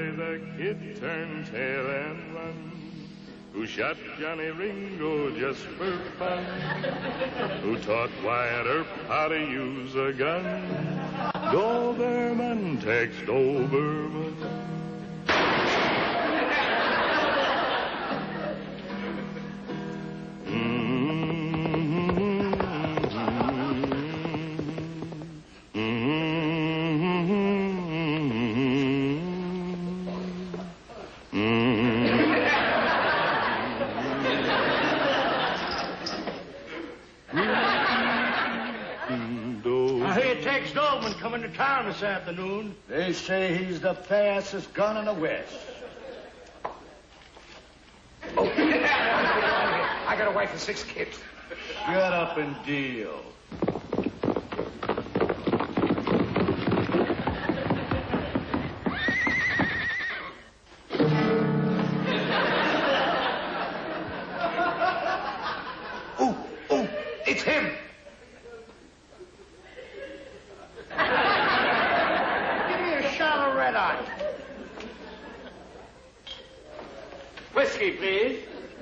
way the kid turned tail and run. Who shot Johnny Ringo just for fun? Who taught Wyatt Earp how to use a gun? Doberman, Tex Doberman. Coming to town this afternoon. They say he's the fastest gun in the West. Oh. I got a wife and 6 kids. Shut up and deal. Oh, it's him. Whiskey, please.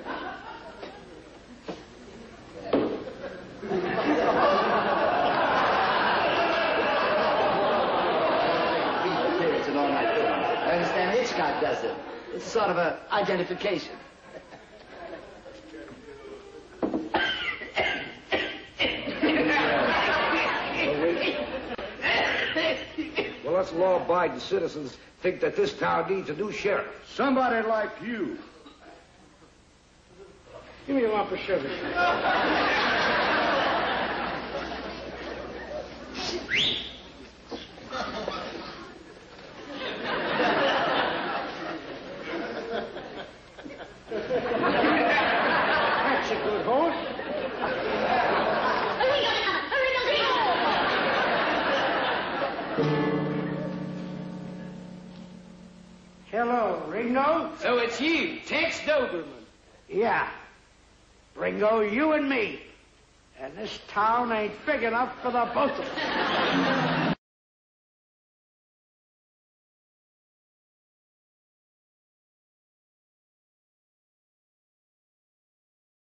It's an all-night film. I understand Hitchcock does it. It's sort of an identification. Well, us law-abiding citizens think that this town needs a new sheriff. Somebody like you. Give me a lump of sugar. That's a good horse. Hello, Ringo. So it's you, Tex Doberman. Yeah. Ringo, you and me. And this town ain't big enough for the both of us.